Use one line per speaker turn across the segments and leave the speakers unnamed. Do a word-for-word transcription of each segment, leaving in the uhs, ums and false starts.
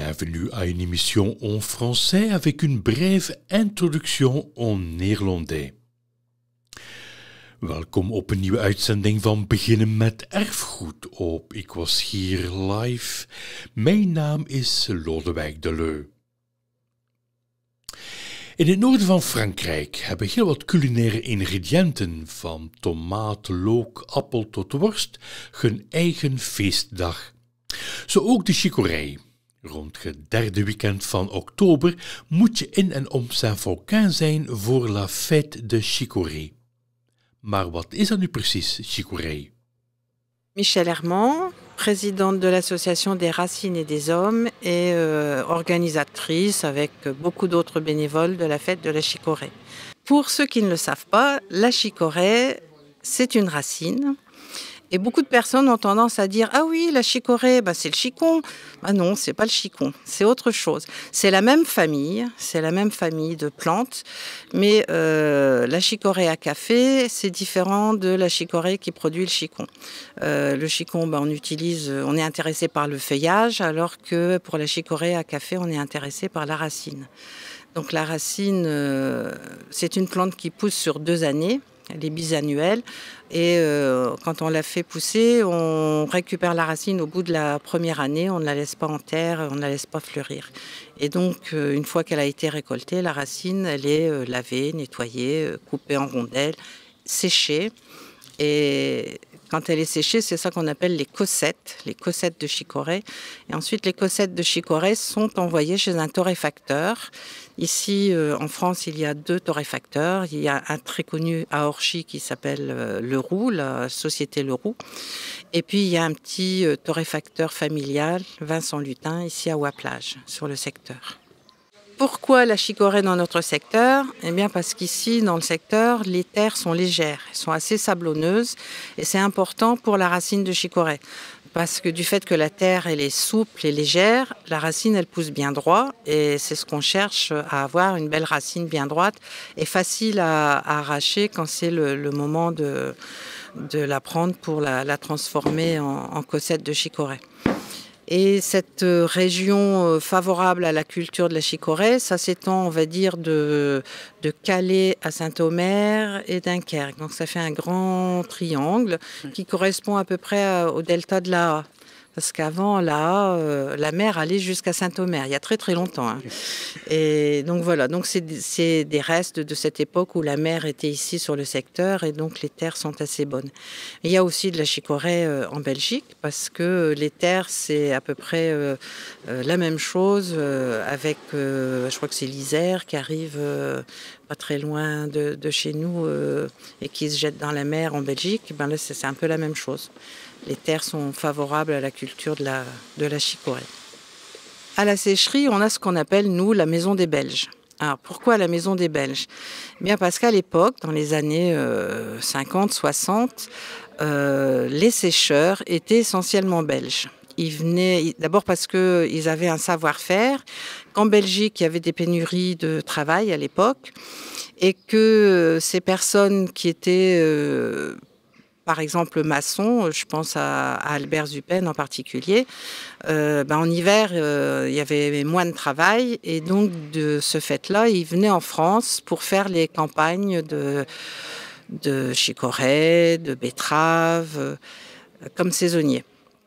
Bienvenue à une émission en français avec une brève introduction en néerlandais. Welkom op een nieuwe uitzending van Beginnen met Erfgoed op Ik Was Hier Live. Mijn naam is Lodewijk Deleu. In het noorden van Frankrijk hebben heel wat culinaire ingrediënten, van tomaat, look, appel tot worst, hun eigen feestdag. Zo ook de chicorée. Rond het derde weekend van oktober moet je in en om Saint-Fauquin zijn voor La Fête de Chicorée. Maar wat is dat nu precies, chicorée?
Michèle Herman, présidente de l'association des Racines et des Hommes et euh, organisatrice avec beaucoup d'autres bénévoles de la fête de la chicorée. Pour ceux qui ne le savent pas, la chicorée, c'est une racine. Et beaucoup de personnes ont tendance à dire « Ah oui, la chicorée, bah c'est le chicon ». Bah non, c'est pas le chicon, c'est autre chose. C'est la même famille, c'est la même famille de plantes, mais euh, la chicorée à café, c'est différent de la chicorée qui produit le chicon. Euh, le chicon, bah, on utilise, on est intéressé par le feuillage, alors que pour la chicorée à café, on est intéressé par la racine. Donc la racine, euh, c'est une plante qui pousse sur deux années. Elle est bisannuelle et euh, quand on la fait pousser, on récupère la racine au bout de la première année, on ne la laisse pas en terre, on ne la laisse pas fleurir. Et donc, euh, une fois qu'elle a été récoltée, la racine, elle est euh, lavée, nettoyée, euh, coupée en rondelles, séchée. Et quand elle est séchée, c'est ça qu'on appelle les cossettes, les cossettes de chicorée. Et ensuite, les cossettes de chicorée sont envoyées chez un torréfacteur. Ici, euh, en France, il y a deux torréfacteurs. Il y a un très connu à Orchy qui s'appelle euh, Leroux, la société Leroux. Et puis, il y a un petit euh, torréfacteur familial, Vincent Lutin, ici à Ouaplage, sur le secteur. Pourquoi la chicorée dans notre secteur? Eh bien parce qu'ici, dans le secteur, les terres sont légères, elles sont assez sablonneuses et c'est important pour la racine de chicorée. Parce que du fait que la terre elle est souple et légère, la racine elle pousse bien droit et c'est ce qu'on cherche à avoir, une belle racine bien droite et facile à, à arracher quand c'est le, le moment de, de la prendre pour la, la transformer en, en cossette de chicorée. Et cette région favorable à la culture de la chicorée, ça s'étend, on va dire, de, de Calais à Saint-Omer et Dunkerque. Donc ça fait un grand triangle qui correspond à peu près au delta de l'A A. Parce qu'avant, là, euh, la mer allait jusqu'à Saint-Omer, il y a très très longtemps. Hein. Et donc voilà, donc c'est, c'est des restes de cette époque où la mer était ici sur le secteur et donc les terres sont assez bonnes. Il y a aussi de la chicorée euh, en Belgique parce que les terres, c'est à peu près euh, euh, la même chose euh, avec, euh, je crois que c'est l'Isère qui arrive euh, pas très loin de, de chez nous euh, et qui se jette dans la mer en Belgique. Ben là, c'est, c'est un peu la même chose. Les terres sont favorables à la culture de la, de la chicorée. À la sécherie, on a ce qu'on appelle, nous, la maison des Belges. Alors, pourquoi la maison des Belges? Bien parce qu'à l'époque, dans les années euh, cinquante soixante, euh, les sécheurs étaient essentiellement belges. Ils venaient, d'abord parce qu'ils avaient un savoir-faire, qu'en Belgique, il y avait des pénuries de travail à l'époque, et que ces personnes qui étaient... Euh, par exemple maçon, je pense à, à Albert Zuppen en particulier, euh, ben en hiver, euh, il y avait moins de travail et donc de ce fait-là, il venait en France pour faire les campagnes de, de chicorée, de betteraves, euh, comme saisonniers.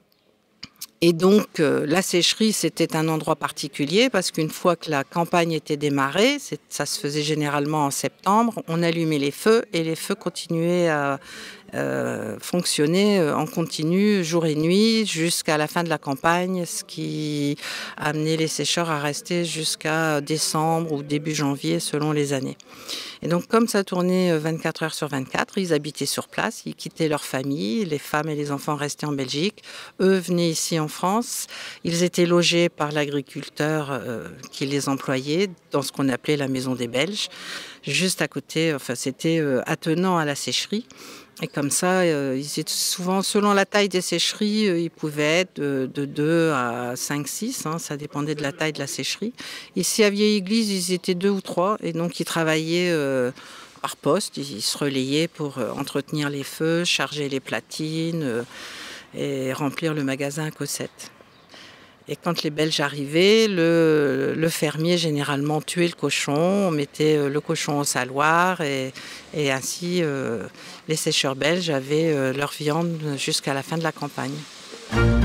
Et donc, euh, la sécherie, c'était un endroit particulier parce qu'une fois que la campagne était démarrée, c'est, ça se faisait généralement en septembre, on allumait les feux et les feux continuaient à euh, fonctionner en continu jour et nuit jusqu'à la fin de la campagne, ce qui amenait les sécheurs à rester jusqu'à décembre ou début janvier selon les années. Et donc, comme ça tournait vingt-quatre heures sur vingt-quatre, ils habitaient sur place, ils quittaient leur famille, les femmes et les enfants restaient en Belgique, eux venaient ici en France, ils étaient logés par l'agriculteur euh, qui les employait dans ce qu'on appelait la maison des Belges, juste à côté, enfin c'était euh, attenant à la sécherie. Et comme ça, euh, ils étaient souvent, selon la taille des sécheries, euh, ils pouvaient être de, de deux à cinq, six, hein, ça dépendait de la taille de la sécherie. Ici, à Vieille-Église, ils étaient deux ou trois, et donc ils travaillaient euh, par poste, ils se relayaient pour euh, entretenir les feux, charger les platines euh, et remplir le magasin à Cosette. Et quand les Belges arrivaient, le, le fermier généralement tuait le cochon, on mettait le cochon au saloir et, et ainsi euh, les sécheurs belges avaient euh, leur viande jusqu'à la fin de la campagne.